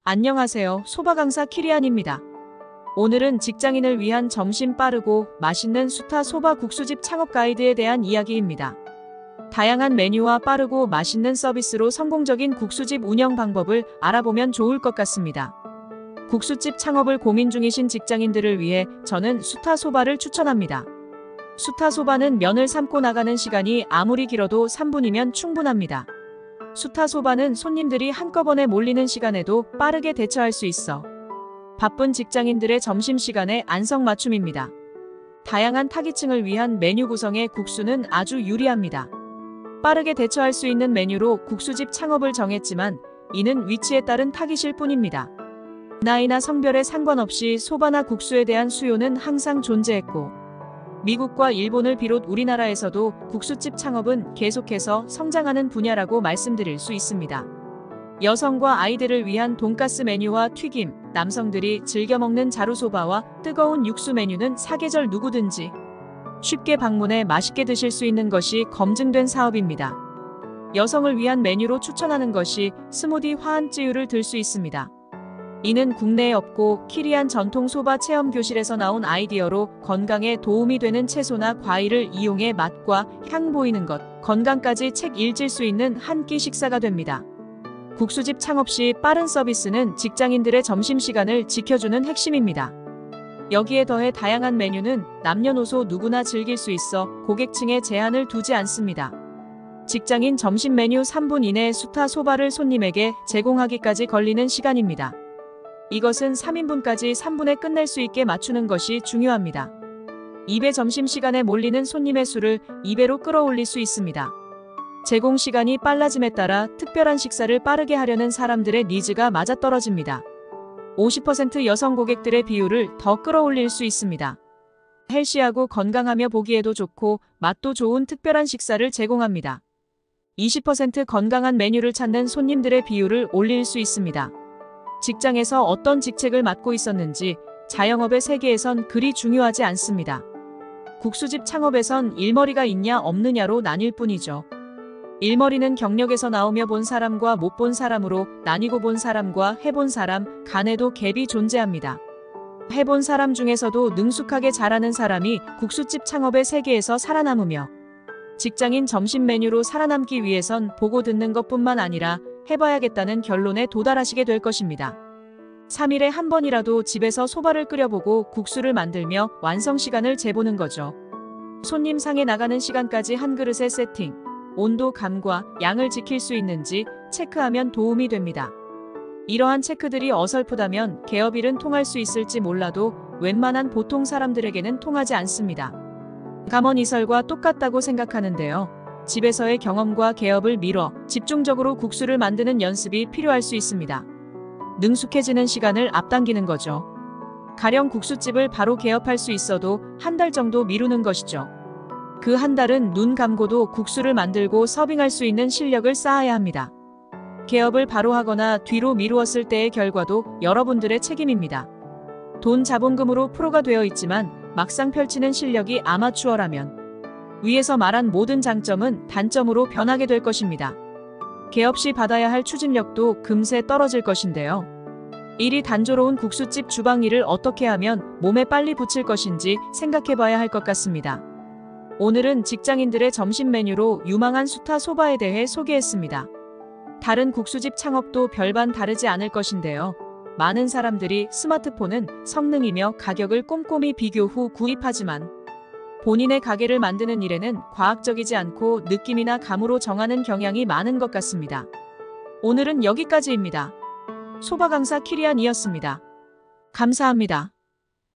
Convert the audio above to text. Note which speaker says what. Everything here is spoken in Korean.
Speaker 1: 안녕하세요. 소바 강사 키리안입니다. 오늘은 직장인을 위한 점심 빠르고 맛있는 수타 소바 국수집 창업 가이드에 대한 이야기입니다. 다양한 메뉴와 빠르고 맛있는 서비스로 성공적인 국수집 운영 방법을 알아보면 좋을 것 같습니다. 국수집 창업을 고민 중이신 직장인들을 위해 저는 수타 소바를 추천합니다. 수타 소바는 면을 삶고 나가는 시간이 아무리 길어도 3분이면 충분합니다. 수타 소바는 손님들이 한꺼번에 몰리는 시간에도 빠르게 대처할 수 있어 바쁜 직장인들의 점심시간에 안성맞춤입니다. 다양한 타깃층을 위한 메뉴 구성의 국수는 아주 유리합니다. 빠르게 대처할 수 있는 메뉴로 국수집 창업을 정했지만 이는 위치에 따른 타깃일 뿐입니다. 나이나 성별에 상관없이 소바나 국수에 대한 수요는 항상 존재했고 미국과 일본을 비롯 우리나라에서도 국수집 창업은 계속해서 성장하는 분야라고 말씀드릴 수 있습니다. 여성과 아이들을 위한 돈가스 메뉴와 튀김, 남성들이 즐겨 먹는 자루소바와 뜨거운 육수 메뉴는 사계절 누구든지 쉽게 방문해 맛있게 드실 수 있는 것이 검증된 사업입니다. 여성을 위한 메뉴로 추천하는 것이 스무디 화한쯔유를 들 수 있습니다. 이는 국내에 없고 키리안 전통 소바 체험 교실에서 나온 아이디어로 건강에 도움이 되는 채소나 과일을 이용해 맛과 향 보이는 것, 건강까지 책 읽을 수 있는 한 끼 식사가 됩니다. 국수집 창업 시 빠른 서비스는 직장인들의 점심시간을 지켜주는 핵심입니다. 여기에 더해 다양한 메뉴는 남녀노소 누구나 즐길 수 있어 고객층에 제한을 두지 않습니다. 직장인 점심 메뉴 3분 이내 수타 소바를 손님에게 제공하기까지 걸리는 시간입니다. 이것은 3인분까지 3분에 끝낼 수 있게 맞추는 것이 중요합니다. 2배 점심시간에 몰리는 손님의 수를 2배로 끌어올릴 수 있습니다. 제공시간이 빨라짐에 따라 특별한 식사를 빠르게 하려는 사람들의 니즈가 맞아떨어집니다. 50% 여성 고객들의 비율을 더 끌어올릴 수 있습니다. 헬시하고 건강하며 보기에도 좋고 맛도 좋은 특별한 식사를 제공합니다. 20% 건강한 메뉴를 찾는 손님들의 비율을 올릴 수 있습니다. 직장에서 어떤 직책을 맡고 있었는지 자영업의 세계에선 그리 중요하지 않습니다. 국수집 창업에선 일머리가 있냐 없느냐로 나뉠 뿐이죠. 일머리는 경력에서 나오며 본 사람과 못 본 사람으로 나뉘고 본 사람과 해본 사람 간에도 갭이 존재합니다. 해본 사람 중에서도 능숙하게 잘하는 사람이 국수집 창업의 세계에서 살아남으며 직장인 점심 메뉴로 살아남기 위해선 보고 듣는 것뿐만 아니라 해봐야겠다는 결론에 도달하시게 될 것입니다. 3일에 한 번이라도 집에서 소바를 끓여보고 국수를 만들며 완성 시간을 재보는 거죠. 손님 상에 나가는 시간까지 한 그릇의 세팅, 온도 감과 양을 지킬 수 있는지 체크하면 도움이 됩니다. 이러한 체크들이 어설프다면 개업일은 통할 수 있을지 몰라도 웬만한 보통 사람들에게는 통하지 않습니다. 감언이설과 똑같다고 생각하는데요. 집에서의 경험과 개업을 미뤄 집중적으로 국수를 만드는 연습이 필요할 수 있습니다. 능숙해지는 시간을 앞당기는 거죠. 가령 국수집을 바로 개업할 수 있어도 한 달 정도 미루는 것이죠. 그 한 달은 눈 감고도 국수를 만들고 서빙할 수 있는 실력을 쌓아야 합니다. 개업을 바로 하거나 뒤로 미루었을 때의 결과도 여러분들의 책임입니다. 돈 자본금으로 프로가 되어 있지만 막상 펼치는 실력이 아마추어라면 위에서 말한 모든 장점은 단점으로 변하게 될 것입니다. 개업 시 받아야 할 추진력도 금세 떨어질 것인데요. 일이 단조로운 국수집 주방 일을 어떻게 하면 몸에 빨리 붙일 것인지 생각해 봐야 할 것 같습니다. 오늘은 직장인들의 점심 메뉴로 유망한 수타 소바에 대해 소개했습니다. 다른 국수집 창업도 별반 다르지 않을 것인데요. 많은 사람들이 스마트폰은 성능이며 가격을 꼼꼼히 비교 후 구입하지만 본인의 가게를 만드는 일에는 과학적이지 않고 느낌이나 감으로 정하는 경향이 많은 것 같습니다. 오늘은 여기까지입니다. 소바 강사 키리안이었습니다. 감사합니다.